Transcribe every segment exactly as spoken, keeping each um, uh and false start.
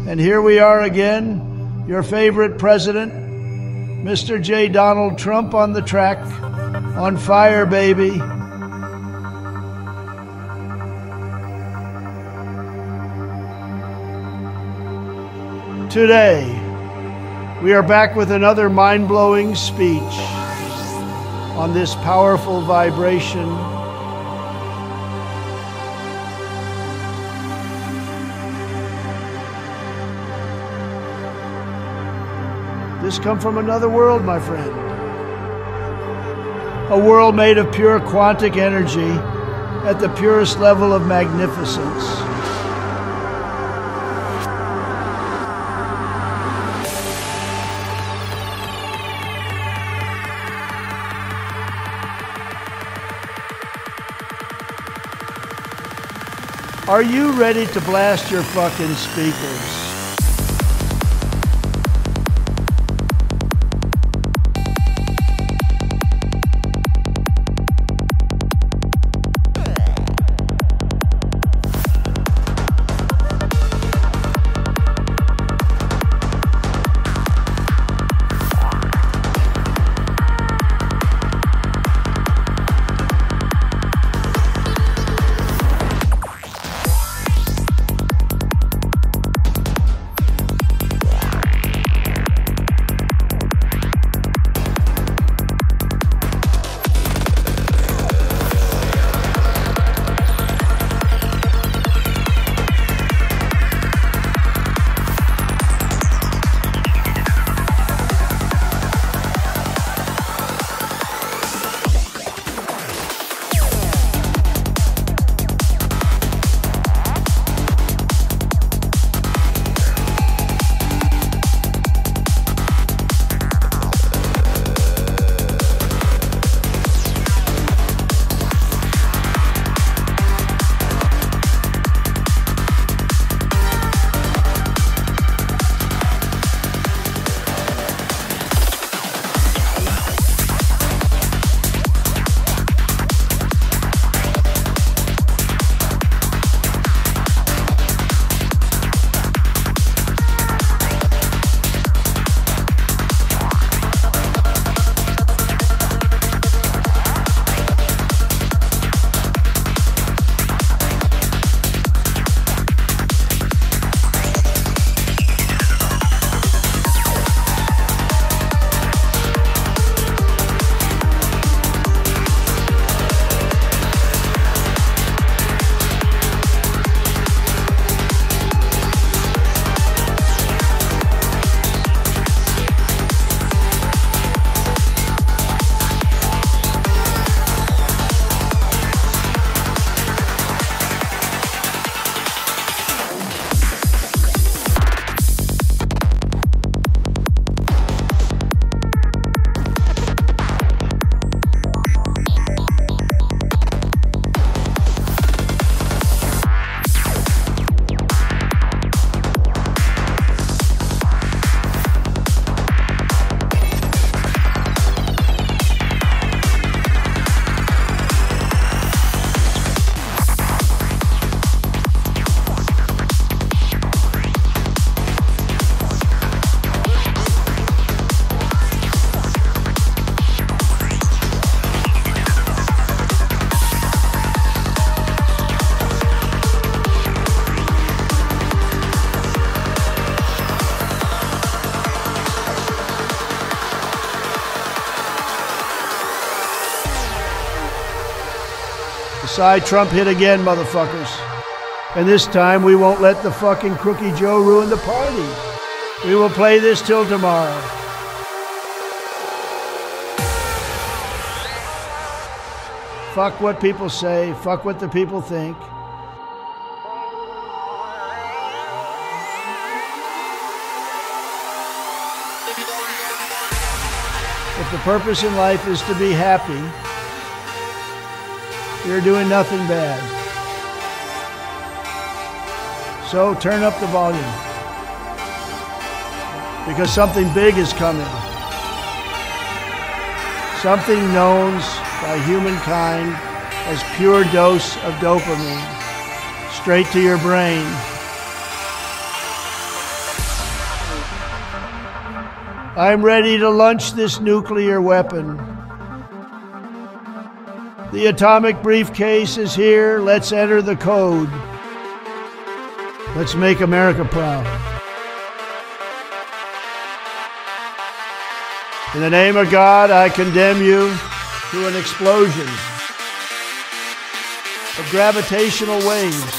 And here we are again, your favorite president, Mister J. Donald Trump on the track, on fire, baby. Today, we are back with another mind-blowing speech on this powerful vibration. This come from another world, my friend. A world made of pure quantic energy at the purest level of magnificence. Are you ready to blast your fucking speakers? Psy Trump hit again, motherfuckers. And this time we won't let the fucking Crookie Joe ruin the party. We will play this till tomorrow. Fuck what people say, fuck what the people think. If the purpose in life is to be happy, you're doing nothing bad. So turn up the volume, because something big is coming. Something known by humankind as pure dose of dopamine, straight to your brain. I'm ready to launch this nuclear weapon. The atomic briefcase is here. Let's enter the code. Let's make America proud. In the name of God, I condemn you to an explosion of gravitational waves.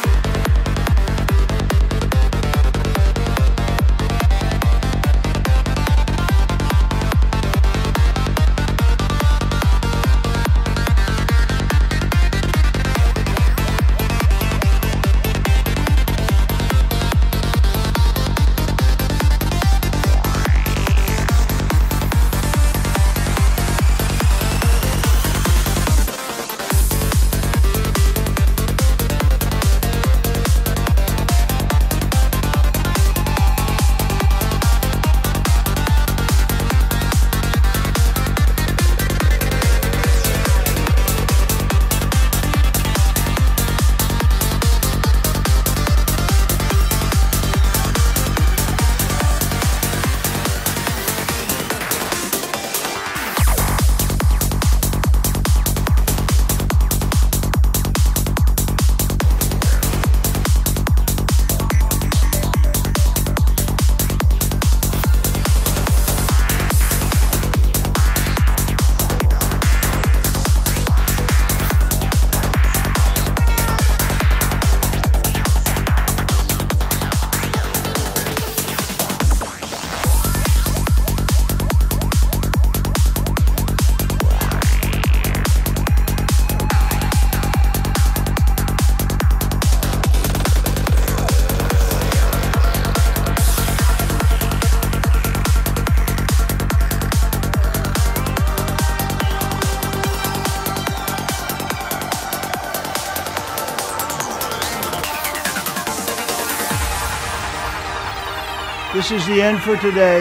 This is the end for today.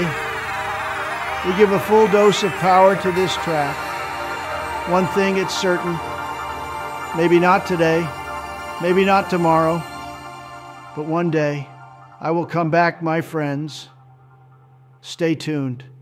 We give a full dose of power to this track. One thing it's certain, maybe not today, maybe not tomorrow, but one day I will come back, my friends. Stay tuned.